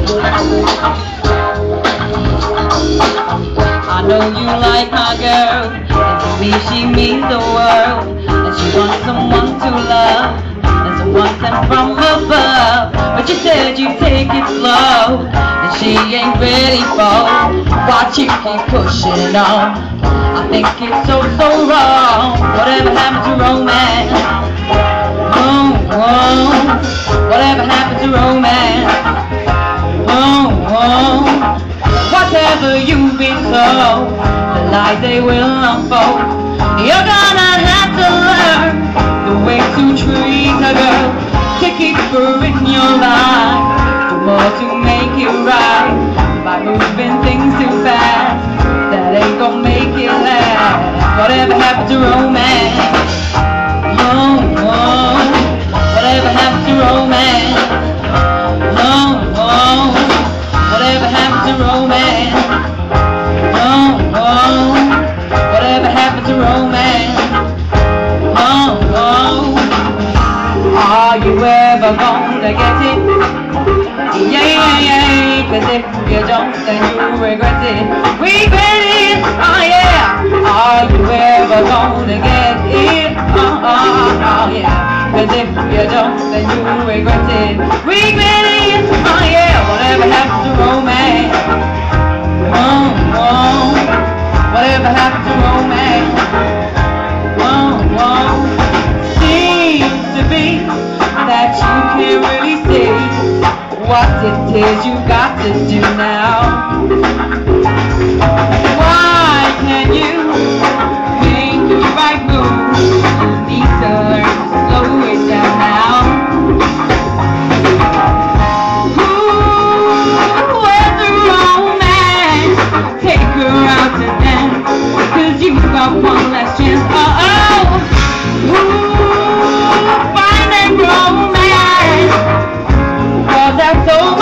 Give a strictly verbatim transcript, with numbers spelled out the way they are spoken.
I know you like my girl, and to me she means the world, and she wants someone to love, and someone sent from above. But you said you take it slow, and she ain't ready for what you keep pushing on. I think it's so, so wrong. Whatever happened to romance? Oh, oh. Whatever happened to romance? Oh, oh. Whatever you've been told, the lies they will unfold. You're gonna have to learn the way to treat a girl, to keep her in your life, the more to make it right. By moving things too fast, that ain't gonna make it last. Whatever happened to romance? Oh, oh. Whatever happened to romance? Oh, oh. Whatever happened to romance? Oh, oh. Whatever happened to romance? Oh, oh. Are you ever gonna get it? Yeah, yeah, yeah. Cause if you don't, then you regret it. Regret it, oh yeah. Are you ever gonna get it? Oh, oh, oh yeah. Cause if you don't, then you regret it. Regret it, oh yeah. Whatever happened to romance? Oh, oh. Whatever happened to romance? Oh, oh. Seems to be that you can't really see what it is you got to do now. Why can't you make the right move? You need to learn to slow it down now. Ooh, where's the romance? Take her out to dance, cause you got one last chance. Oh, oh. Ooh, find that romance, cause that's over.